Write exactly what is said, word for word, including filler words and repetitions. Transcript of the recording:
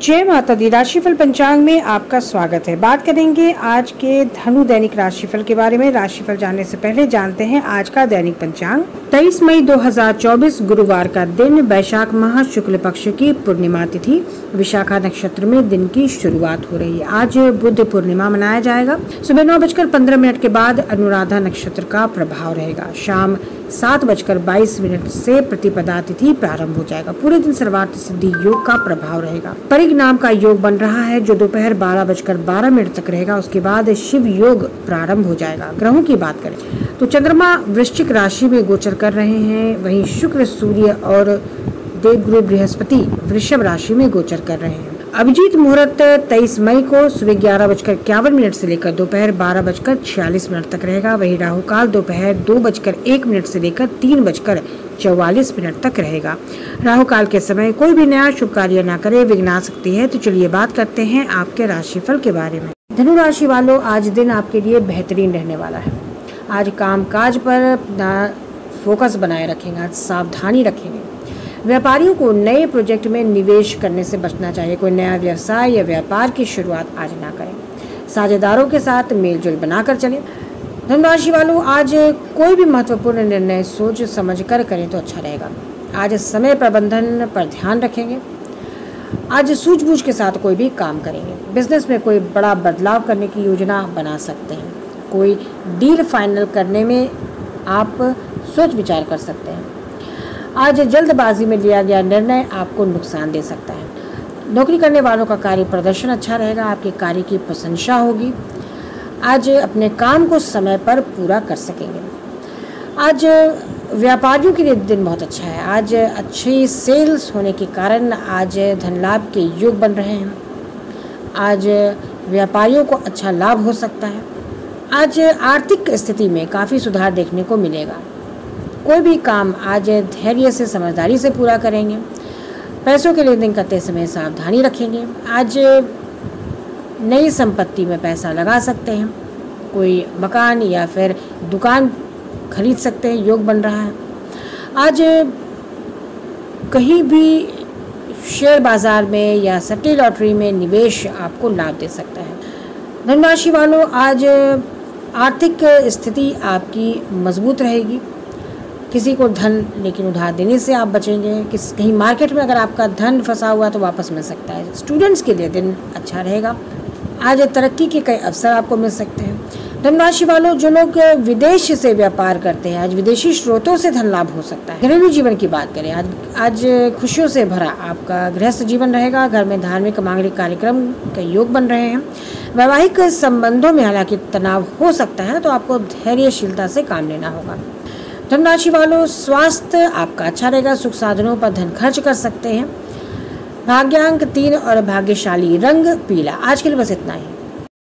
जय माता दी। राशिफल पंचांग में आपका स्वागत है। बात करेंगे आज के धनु दैनिक राशिफल के बारे में। राशिफल जानने से पहले जानते हैं आज का दैनिक पंचांग। तेईस मई दो हज़ार चौबीस गुरुवार का दिन, वैशाख माह शुक्ल पक्ष की पूर्णिमा तिथि, विशाखा नक्षत्र में दिन की शुरुआत हो रही है। आज बुद्ध पूर्णिमा मनाया जाएगा। सुबह नौ बजकर पंद्रह मिनट के बाद अनुराधा नक्षत्र का प्रभाव रहेगा। शाम सात बजकर बाईस मिनट से प्रतिपदा तिथि प्रारंभ हो जाएगा। पूरे दिन सर्वार्थ सिद्धि योग का प्रभाव रहेगा। परिग नाम का योग बन रहा है जो दोपहर बारह बजकर बारह मिनट तक रहेगा। उसके बाद शिव योग प्रारंभ हो जाएगा। ग्रहों की बात करें तो चंद्रमा वृश्चिक राशि में गोचर कर रहे हैं, वहीं शुक्र, सूर्य और देवगुरु बृहस्पति वृषभ राशि में गोचर कर रहे हैं। अभिजीत मुहूर्त तेईस मई को सुबह ग्यारह बजकर इक्यावन मिनट से लेकर दोपहर बारह बजकर छियालीस मिनट तक रहेगा। वहीं राहु काल दोपहर दो बजकर एक मिनट से लेकर तीन बजकर चौवालीस मिनट तक रहेगा। राहु काल के समय कोई भी नया शुभ कार्य न करे, विघ्न आ सकती है। तो चलिए बात करते हैं आपके राशिफल के बारे में। धनु राशि वालों, आज दिन आपके लिए बेहतरीन रहने वाला है। आज काम काज पर फोकस बनाए रखेंगे, आज सावधानी रखेंगे। व्यापारियों को नए प्रोजेक्ट में निवेश करने से बचना चाहिए। कोई नया व्यवसाय या व्यापार की शुरुआत आज ना करें। साझेदारों के साथ मेलजोल बनाकर चलें। धनुराशि वालों, आज कोई भी महत्वपूर्ण निर्णय सोच समझ कर करें तो अच्छा रहेगा। आज समय प्रबंधन पर ध्यान रखेंगे। आज सूझबूझ के साथ कोई भी काम करेंगे। बिजनेस में कोई बड़ा बदलाव करने की योजना बना सकते हैं। कोई डील फाइनल करने में आप सोच विचार कर सकते हैं। आज जल्दबाजी में लिया गया निर्णय आपको नुकसान दे सकता है। नौकरी करने वालों का कार्य प्रदर्शन अच्छा रहेगा। आपके कार्य की प्रशंसा होगी। आज अपने काम को समय पर पूरा कर सकेंगे। आज व्यापारियों के लिए दिन बहुत अच्छा है। आज अच्छी सेल्स होने के कारण आज धन लाभ के योग बन रहे हैं। आज व्यापारियों को अच्छा लाभ हो सकता है। आज आर्थिक स्थिति में काफ़ी सुधार देखने को मिलेगा। कोई भी काम आज धैर्य से, समझदारी से पूरा करेंगे। पैसों के लेन देन करते समय सावधानी रखेंगे। आज नई संपत्ति में पैसा लगा सकते हैं। कोई मकान या फिर दुकान खरीद सकते हैं, योग बन रहा है। आज कहीं भी शेयर बाजार में या सट्टी लॉटरी में निवेश आपको लाभ दे सकता है। धनुराशि वालों, आज आर्थिक स्थिति आपकी मजबूत रहेगी। किसी को धन लेकिन उधार देने से आप बचेंगे। किस कहीं मार्केट में अगर आपका धन फंसा हुआ तो वापस मिल सकता है। स्टूडेंट्स के लिए दिन अच्छा रहेगा। आज तरक्की के कई अवसर आपको मिल सकते हैं। धनुराशि वालों, जो लोग विदेश से व्यापार करते हैं, आज विदेशी स्रोतों से धन लाभ हो सकता है। घरेलू जीवन की बात करें, आज आज खुशियों से भरा आपका गृहस्थ जीवन रहेगा। घर में धार्मिक मांगलिक कार्यक्रम के योग बन रहे हैं। वैवाहिक संबंधों में हालांकि तनाव हो सकता है, तो आपको धैर्यशीलता से काम लेना होगा। धनुराशि वालों, स्वास्थ्य आपका अच्छा रहेगा। सुख साधनों पर धन खर्च कर सकते हैं। भाग्यांक तीन और भाग्यशाली रंग पीला। आज के लिए बस इतना ही।